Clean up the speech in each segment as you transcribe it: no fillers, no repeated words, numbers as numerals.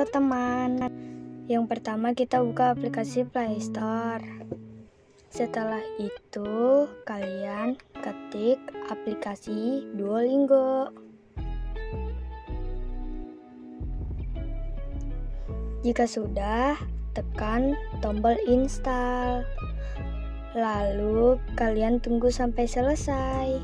Halo teman, yang pertama kita buka aplikasi Play Store. Setelah itu kalian ketik aplikasi Duolingo. Jika sudah, tekan tombol install. Lalu kalian tunggu sampai selesai.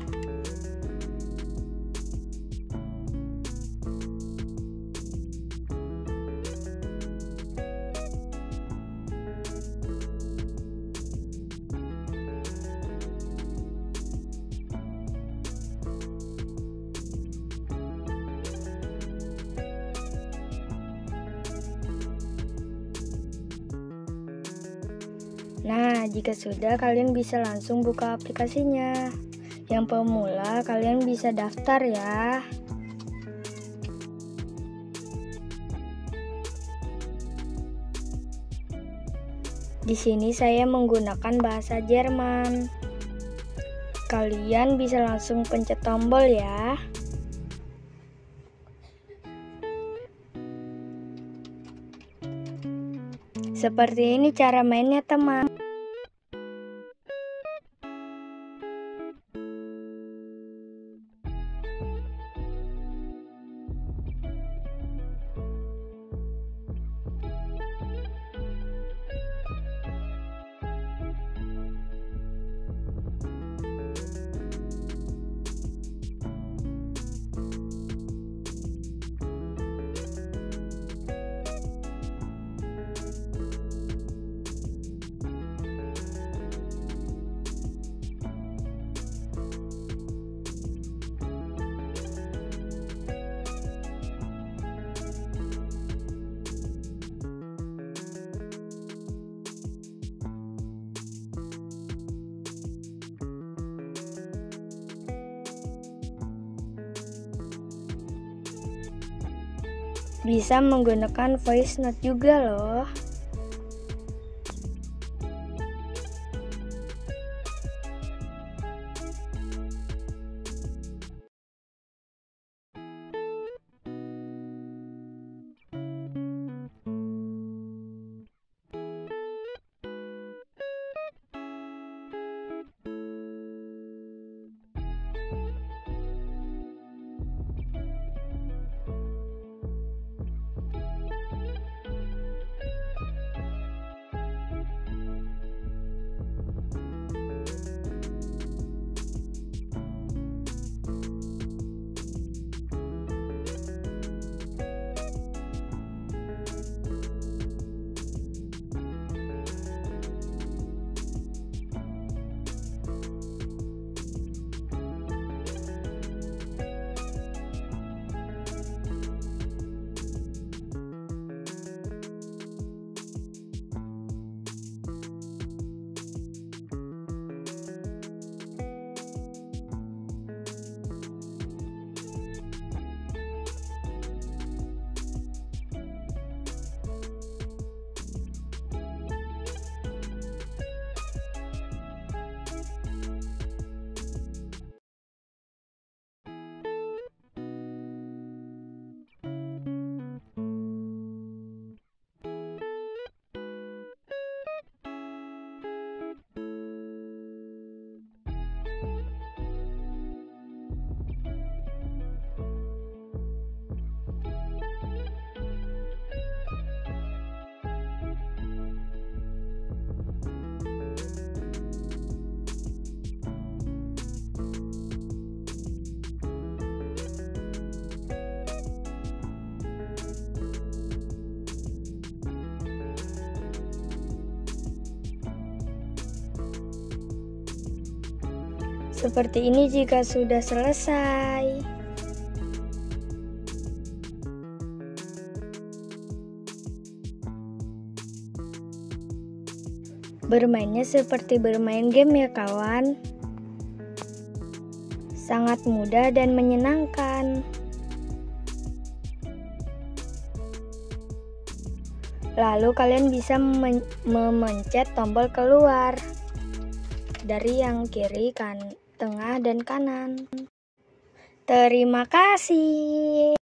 Nah, jika sudah, kalian bisa langsung buka aplikasinya. Yang pemula, kalian bisa daftar ya. Di sini saya menggunakan bahasa Jerman. Kalian bisa langsung pencet tombol ya. Seperti ini cara mainnya, teman. Bisa menggunakan voice note juga loh. Seperti ini jika sudah selesai. Bermainnya seperti bermain game ya kawan. Sangat mudah dan menyenangkan. Lalu kalian bisa memencet tombol keluar dari yang kiri, tengah, dan kanan. Terima kasih.